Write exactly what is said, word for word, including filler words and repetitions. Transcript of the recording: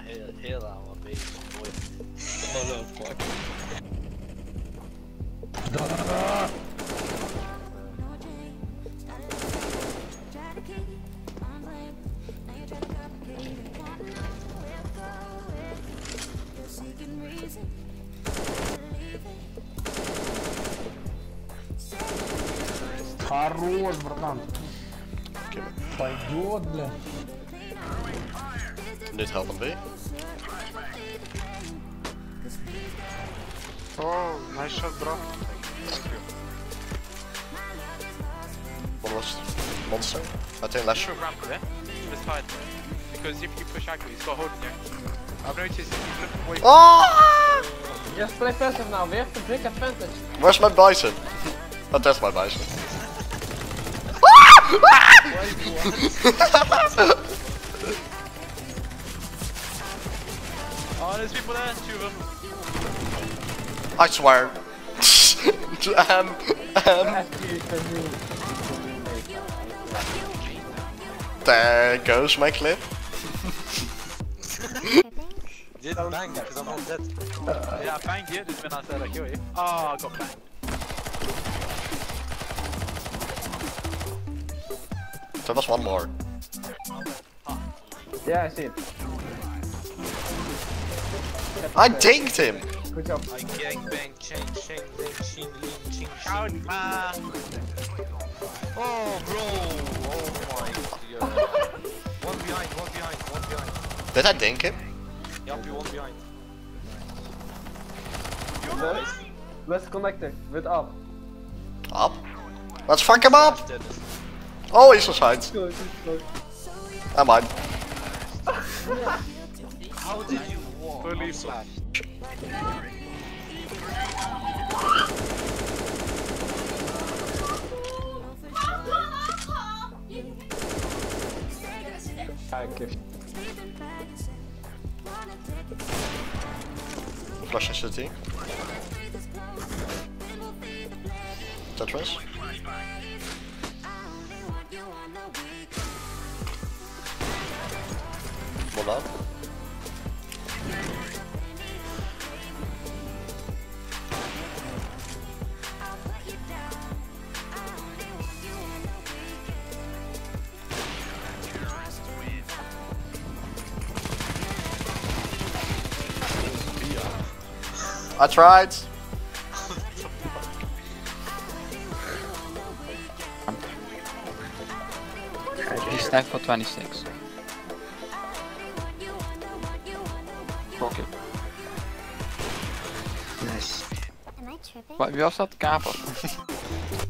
heel, heel aan wat bezig. Mooi. Oh no, fuck. Хорош, братан. Пойдет, бля. Need help on B. Oh, nice shot, bro. One was monster. I think last Shoot ramp there. This side. Because if you push Agri, he's got hold in you. I've noticed if you flip away from Oh! Just play passive now, we have to break advantage. Where's my bison? Oh, that's my bison. Oh, there's people there, two of them. I swear. um, um. There goes my clip. Did bang because I'm not dead. Yeah, I banged you just when I said I kill you. Oh, I got banged. There was one more. Yeah, I see it. I dinked him! Good job. I gang bang, ching, ching, bang, ching, ling, ching, shout, man! Oh, bro! Oh my god. One behind, one behind, one behind. Did I dink him? Yup, you one behind. Let's, let's connect it with up. Up? Let's fuck him up! Oh, he's on side. I'm mine. How did you walk? fully flash. Kijk, Flash in city. Tetris. One up. I tried. He's stacked for twenty-six. Okay. Am I tripping? Wie was dat? Kaper.